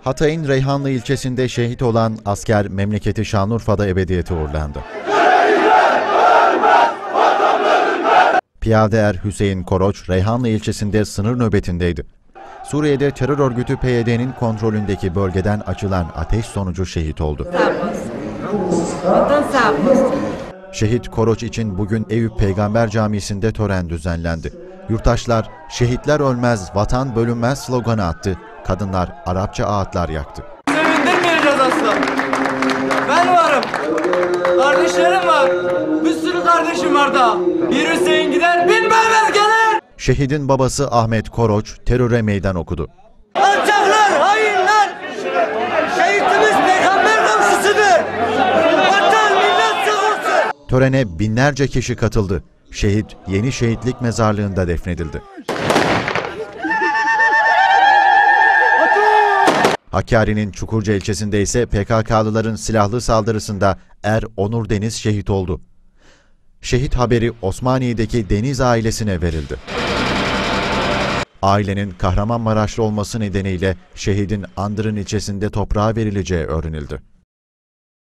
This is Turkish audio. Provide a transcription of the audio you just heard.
Hatay'ın Reyhanlı ilçesinde şehit olan asker memleketi Şanlıurfa'da ebediyete uğurlandı. Piyade er Hüseyin Koroç, Reyhanlı ilçesinde sınır nöbetindeydi. Suriye'de terör örgütü PYD'nin kontrolündeki bölgeden açılan ateş sonucu şehit oldu. Şehit Koroç için bugün Eyüp Peygamber Camisi'nde tören düzenlendi. Yurttaşlar "Şehitler ölmez, vatan bölünmez" sloganı attı. Kadınlar Arapça ağıtlar yaktı. Sevindirmeyeceğiz asla. Ben varım. Kardeşlerim var. Bir sürü kardeşim var da. Bir Hüseyin gider, bin Mehmet gelir. Şehidin babası Ahmet Koroç teröre meydan okudu. Alçaklar, hainler. Şehitimiz peygamber komşusudur. Vatan millet sağ olsun. Törene binlerce kişi katıldı. Şehit Yeni Şehitlik Mezarlığı'nda defnedildi. Hakkari'nin Çukurca ilçesinde ise PKK'lıların silahlı saldırısında Onur Deniz şehit oldu. Şehit haberi Osmaniye'deki Deniz ailesine verildi. Ailenin Kahramanmaraşlı olması nedeniyle şehidin Andırın ilçesinde toprağa verileceği öğrenildi.